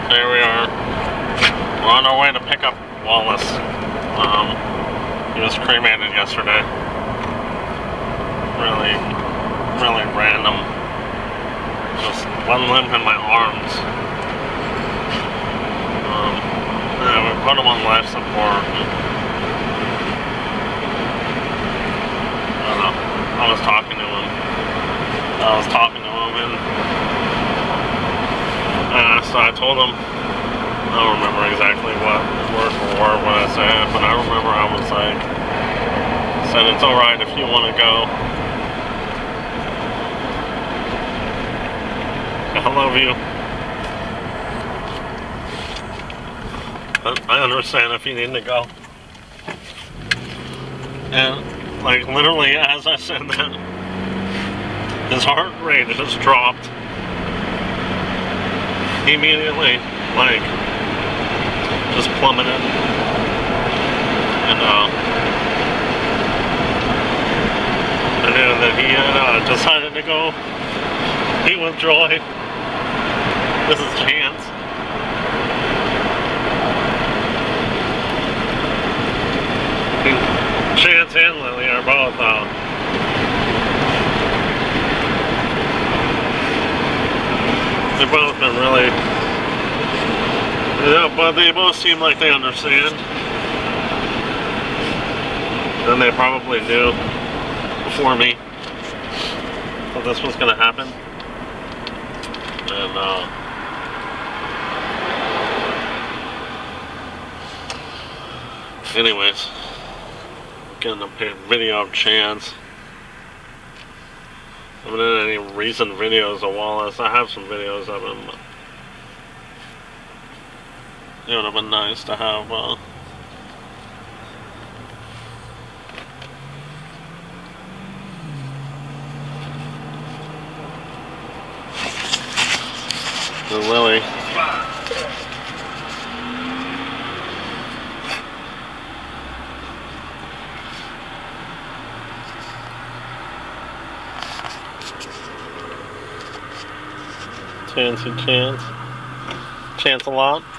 Here we are. We're on our way to pick up Wallace. He was cremated yesterday. Really random. Just one limb in my arms. Yeah, we put him on life support. I don't know. I was talking to him and so I told him, I don't remember exactly what word for word what I said, but I remember I was like, said it's alright if you want to go. I love you. But I understand if you need to go. And like literally as I said that, his heart rate just dropped. Immediately, like, just plummeted. And I knew that he had decided to go be with Joy. This is Chance. Chance and Lily are both they've both been really, yeah, but they both seem like they understand. And they probably knew before me that this was going to happen. And, anyways, getting a video of Chance. I haven't had any recent videos of Wallace. I have some videos of him, but it would have been nice to have the Lily. Chance a lot.